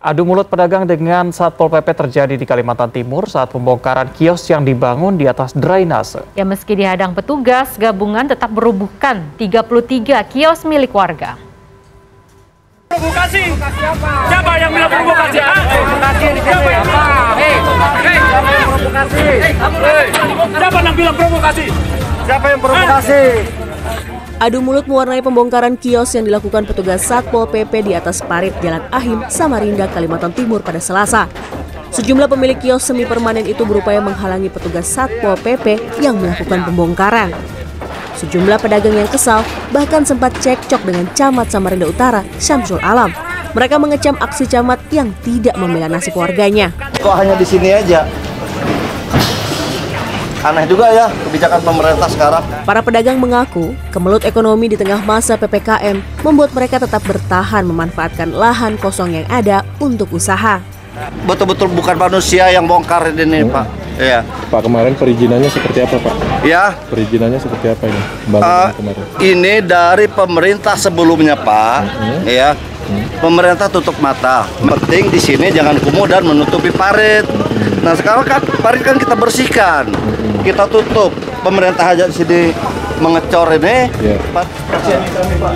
Adu mulut pedagang dengan Satpol PP terjadi di Kalimantan Timur saat pembongkaran kios yang dibangun di atas drainase. Ya, meski dihadang petugas, gabungan tetap merobohkan 33 kios milik warga. Provokasi? Siapa yang bilang provokasi? Siapa yang bilang provokasi? Siapa yang provokasi? Adu mulut mewarnai pembongkaran kios yang dilakukan petugas Satpol PP di atas parit Jalan Ahim, Samarinda, Kalimantan Timur pada Selasa. Sejumlah pemilik kios semi permanen itu berupaya menghalangi petugas Satpol PP yang melakukan pembongkaran. Sejumlah pedagang yang kesal bahkan sempat cekcok dengan Camat Samarinda Utara, Syamsul Alam. Mereka mengecam aksi camat yang tidak membela nasib warganya. Kok hanya di sini aja? Aneh juga ya kebijakan pemerintah sekarang. Para pedagang mengaku kemelut ekonomi di tengah masa PPKM membuat mereka tetap bertahan memanfaatkan lahan kosong yang ada untuk usaha. Betul-betul bukan manusia yang bongkar ini, Pak. Iya. Pak, kemarin perizinannya seperti apa, Pak? Ya. Perizinannya seperti apa ini? Kemarin. Ini dari pemerintah sebelumnya, Pak. Ya. Pemerintah tutup mata. Penting di sini jangan kumuh dan menutupi parit. Nah, sekarang kan parit kan kita bersihkan. Kita tutup. Pemerintah aja di sini mengecor ini. Yeah. Pak, kasihan kami, Pak.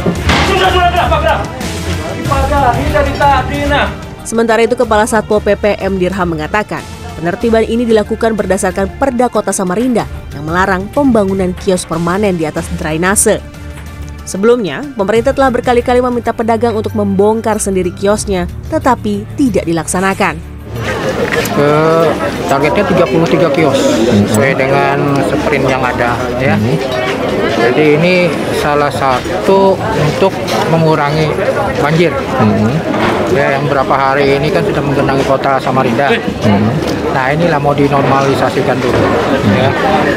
Sementara itu, Kepala Satpol PP M. Dirham mengatakan, penertiban ini dilakukan berdasarkan Perda Kota Samarinda yang melarang pembangunan kios permanen di atas drainase. Sebelumnya, pemerintah telah berkali-kali meminta pedagang untuk membongkar sendiri kiosnya, tetapi tidak dilaksanakan. Targetnya 33 kios sesuai dengan sprint yang ada, ya. Jadi ini salah satu untuk mengurangi banjir. Ya, yang beberapa hari ini kan sudah menggenangi kota Samarinda. Nah, inilah mau dinormalisasikan dulu. Ya.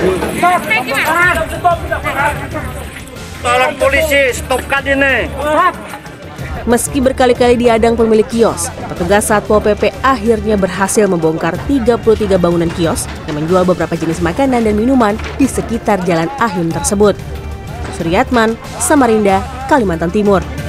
Tolong polisi stopkan ini. Meski berkali-kali dihadang pemilik kios, petugas Satpol PP akhirnya berhasil membongkar 33 bangunan kios yang menjual beberapa jenis makanan dan minuman di sekitar Jalan Ahim tersebut. Suryatman, Samarinda, Kalimantan Timur.